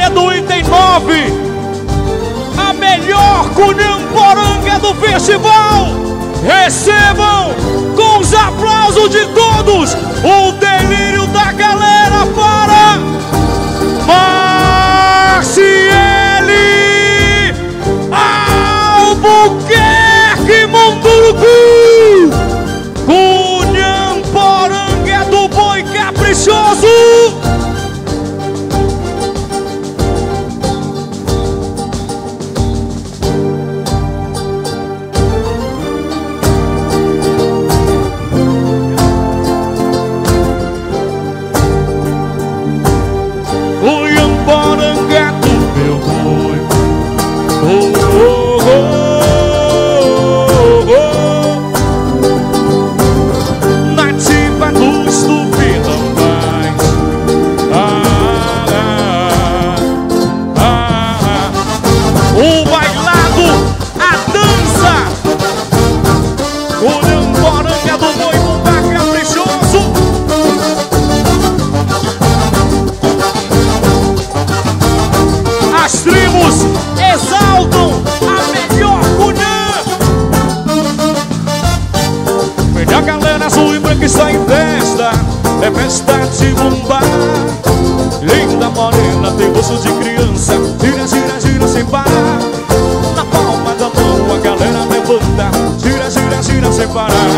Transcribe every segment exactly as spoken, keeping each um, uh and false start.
área do item nove, a melhor cunhamporanga do festival. Recebam com os aplausos de todos o delírio da galera para Marciele Albuquerque Munduruku. Cunhamporanga do boi caprichoso. Está em festa, é festa de bomba. Linda morena, tem rosto de criança. Gira, gira, gira sem parar. Na palma da mão a galera levanta. Gira, gira, gira sem parar.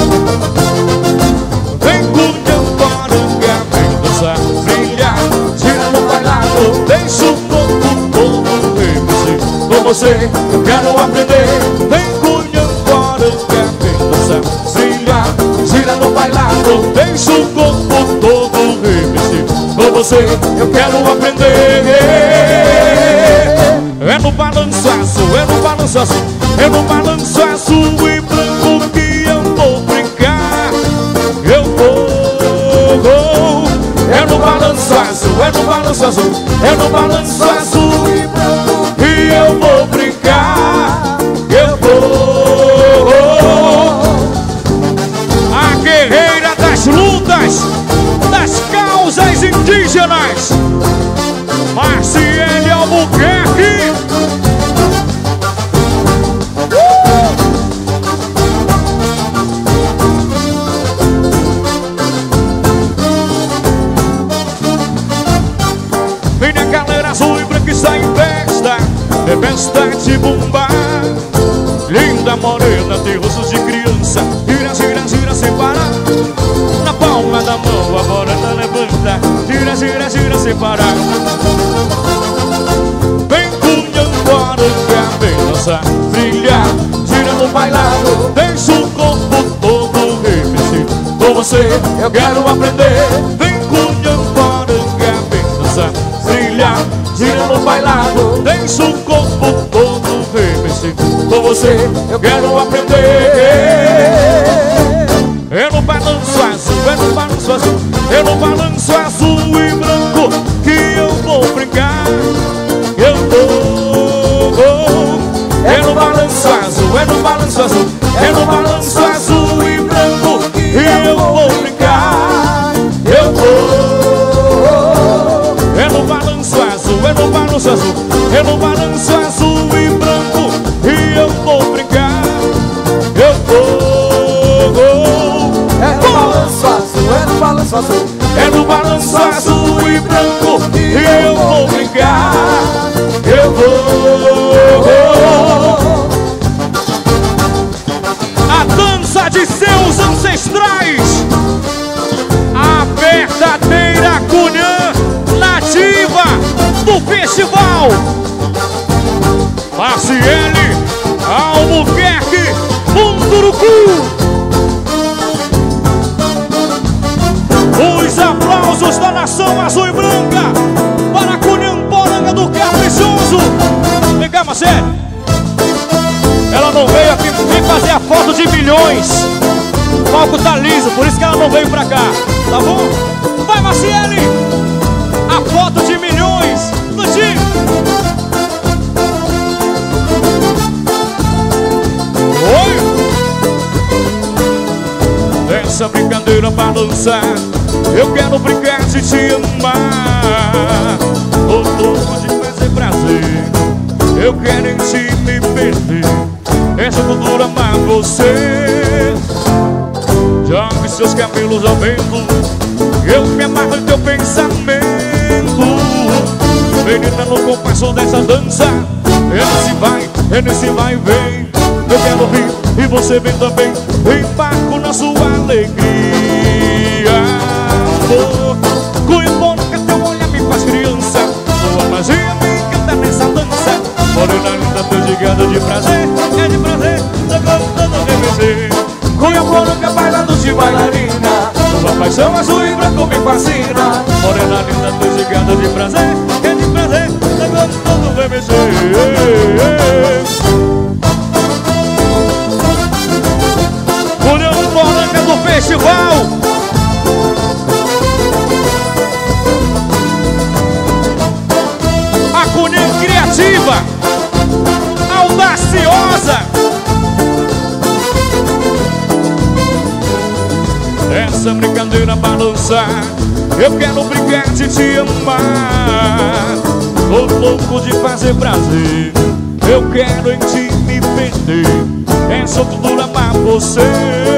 Vem cunhamporanga, vem dançar, brilhar. Gira no bailado, deixa o corpo todo remexer. Com você eu quero aprender. Vem cunhamporanga, vem dançar, brilhar. Gira no bailado, deixa o corpo todo remexer. Com você eu quero aprender. É no balanço azul, é no balanço azul, é no balanço azul e branco que eu vou brincar. Eu vou, vou. É no balanço azul, é no balanço azul, é no balanço azul e branco que eu vou brincar. Eu vou, vou. A guerreira das lutas, das causas indígenas, Marciele Albuquerque. uh! Minha galera azul e branca está em festa, é festa de bomba. Linda morena, tem rosto de criança. Gira, gira, gira sem parar. Na palma da mão a morena levanta. Gira, gira, gira sem parar. Vem cunhamporanga, vem dançar, brilhar. Gira no bailado, deixa o corpo todo remexer. Com você eu quero aprender. Vem cunhamporanga, vem dançar, brilhar. Gira no bailado, deixa o corpo todo remexer. Com você eu quero aprender. É no balanço azul, é no balanço azul, é no balanço azul e branco que eu vou brincar. Eu vou, vou. É no balanço azul, é no balanço azul, é no balanço azul e branco que eu vou brincar. Eu vou. É no balanço azul, é no balanço azul, é no balanço azul e branco que eu vou brincar. Eu vou, vou. É no balanço azul, é no balanço azul, é no balanço azul e branco que eu vou brincar. Eu vou, vou. A dança de seus ancestrais, a verdadeira cunhã nativa do festival, Marciele Albuquerque Munduruku. Os aplausos da nação azul e branca para a cunhamporanga do caprichoso. Vem cá, Marciele. Ela não veio aqui nem fazer a foto de milhões. O palco tá liso, por isso que ela não veio pra cá. Tá bom? Vai, Marciele. A foto de milhões. Lutinho. Oi. Essa brincadeira pra dançar, eu quero brincar de te amar. O topo eu quero em ti me perder. Essa cultura amar você. Jogue seus cabelos ao vento, eu me amarro em teu pensamento. Menina, no compasso dessa dança, é nesse vai, é nesse vai e vem. Eu quero ouvir e você vem também. Embarco na sua alegria. Amor, Cuiabona, que teu olhar me faz criança. Sua magia me encanta nessa dança. Morena linda, tô gigante de prazer. É de prazer, tô gostando de vencer. Cuiabona, que bailando de bailarina. Sua paixão azul e branco me fascina. Morena linda, tô gigante de prazer. É de prazer, tô gostando de vencer. Cunhamporanga do festival. A Cunham criativa, audaciosa. Essa brincadeira balançar, eu quero brincar de te amar. Tô louco de fazer prazer, eu quero em ti me perder. É só tudo amar você.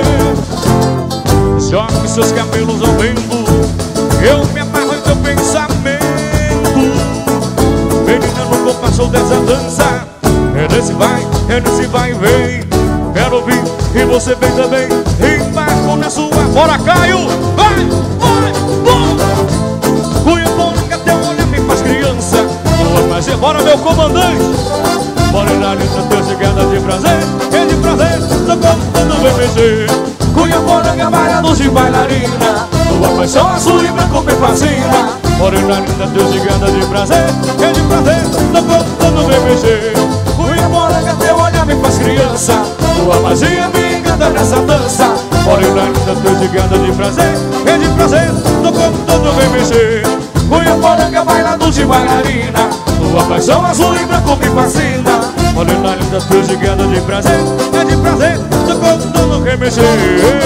Jogue seus cabelos ao vento, eu me amarro em teu pensamento. Menina, no compasso dessa dança, é nesse vai, é nesse vai e vem. Quero ouvir e você vem também. Embarco na sua. Bora, Caio! Vai, vai, vai! Cuiabona, teu olhar me faz criança. Mas bora, meu comandante! Morena linda, teu chegada de prazer. É de prazer, tô contando o B B G. Cuiabona, bailando de bailarina. Tua paixão azul e branco me fascina. Morena linda, teu chegada de prazer. É de prazer, tô contando o B B G. Cuiabona, teu olhar me faz criança. Tua magia me encanta nessa dança. Morena linda, teu chegada de prazer. É de prazer, tô contando o B B G. Cuiabona, bailando de bailarina. Tua paixão azul e branco me fascina. Morena linda, tua gigante de prazer. É de prazer, tô contando quem mexer.